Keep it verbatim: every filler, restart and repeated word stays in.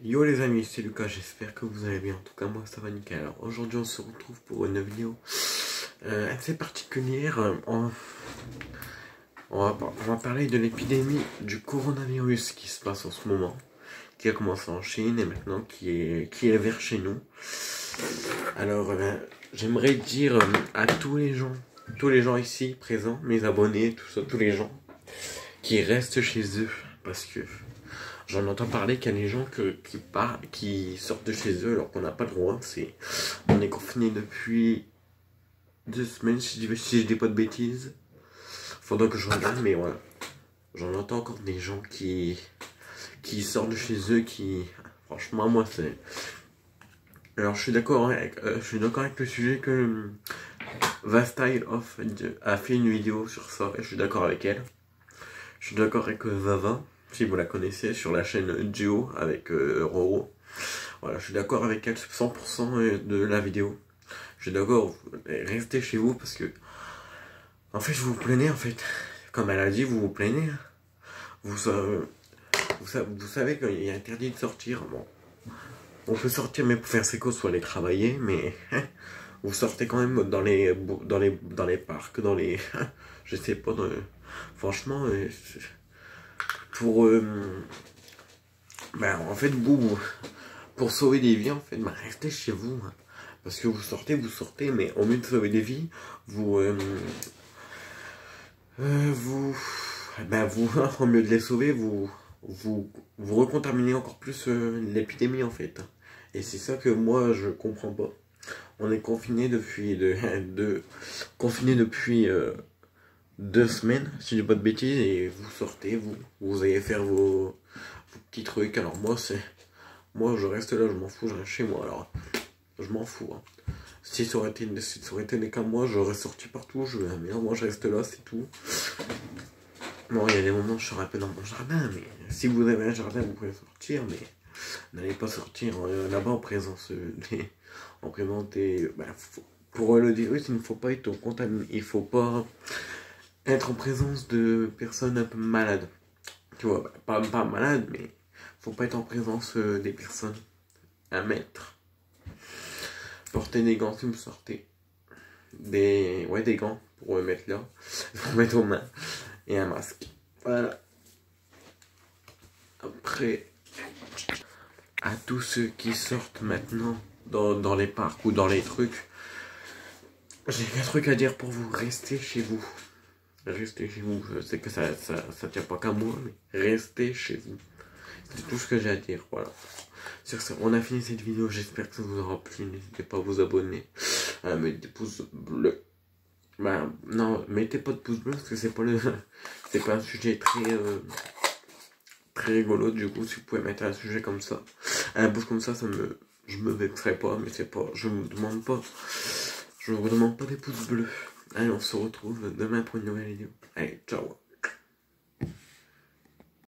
Yo les amis, c'est Lucas, j'espère que vous allez bien. En tout cas moi ça va nickel. Alors aujourd'hui on se retrouve pour une vidéo euh, assez particulière. On, on, va, on va parler de l'épidémie du coronavirus qui se passe en ce moment, qui a commencé en Chine et maintenant qui est, qui est vers chez nous. Alors euh, j'aimerais dire euh, à tous les gens, tous les gens ici présents, mes abonnés, tout ça, tous les gens qui restent chez eux, parce que j'en entends parler qu'il y a des gens que, qui, part, qui sortent de chez eux alors qu'on n'a pas le droit. C'est, on est confiné depuis deux semaines, si je, si je dis pas de bêtises. Faudra que je regarde, mais voilà. J'en entends encore des gens qui, qui sortent de chez eux, qui... Franchement, moi, c'est... Alors, je suis d'accord avec, euh, je suis d'accord avec le sujet que euh, Vastyle Off a fait une vidéo sur ça, et je suis d'accord avec elle. Je suis d'accord avec euh, Vava, si vous la connaissez, sur la chaîne Duo avec euh, Roro. Voilà, je suis d'accord avec elle cent pour cent de la vidéo. Je suis d'accord, restez chez vous parce que... En fait, vous vous plaignez, en fait. Comme elle a dit, vous vous plaignez. Vous, savez, vous, savez, vous savez qu'il est interdit de sortir. Bon, on peut sortir, mais pour faire ses courses ou aller travailler, mais... Vous sortez quand même dans les, dans les, dans les parcs, dans les... Je sais pas, dans, franchement... Pour... Euh, ben, en fait, vous... Pour sauver des vies, en fait, ben, restez chez vous. Hein. Parce que vous sortez, vous sortez, mais au lieu de sauver des vies, vous... Euh, euh, vous... Ben, vous... Au lieu de les sauver, vous... Vous, vous recontaminez encore plus euh, l'épidémie, en fait. Et c'est ça que moi, je comprends pas. On est confiné depuis... De, de, confiné depuis... Euh, deux semaines, si je dis pas de bêtises, et vous sortez, vous, vous allez faire vos, vos petits trucs. Alors moi, c'est, moi je reste là, je m'en fous, je reste chez moi. Alors, je m'en fous. Hein. Si ça aurait été, si ça aurait été les cas, moi, j'aurais sorti partout. Je, mais non, moi, je reste là, c'est tout. Bon, il y a des moments, je serai un peu dans mon jardin, mais si vous avez un jardin, vous pouvez sortir, mais n'allez pas sortir euh, là-bas en présence euh, des, en présence des, ben, faut, pour le virus, il ne faut pas être contaminé, il faut pas être en présence de personnes un peu malades. Tu vois, bah, pas, pas malades, mais faut pas être en présence euh, des personnes à mettre. Portez des gants si vous sortez. Des, ouais, des gants pour euh, mettre là, pour mettre aux mains. Et un masque. Voilà. Après, à tous ceux qui sortent maintenant dans, dans les parcs ou dans les trucs, j'ai un truc à dire pour vous. Restez chez vous. Restez chez vous, je sais que ça, ça, ça tient pas qu'à moi, mais restez chez vous. C'est tout ce que j'ai à dire, voilà. Sur ce, on a fini cette vidéo, j'espère que ça vous aura plu. N'hésitez pas à vous abonner, à mettre des pouces bleus. Bah, non, mettez pas de pouces bleus parce que c'est pas le, c'est pas un sujet très, euh, très rigolo. Du coup, si vous pouvez mettre un sujet comme ça, un pouce comme ça, ça me, je me vexerai pas, mais c'est pas, je vous demande pas, je vous demande pas des pouces bleus. Allez, on se retrouve demain pour une nouvelle vidéo. Allez, ciao.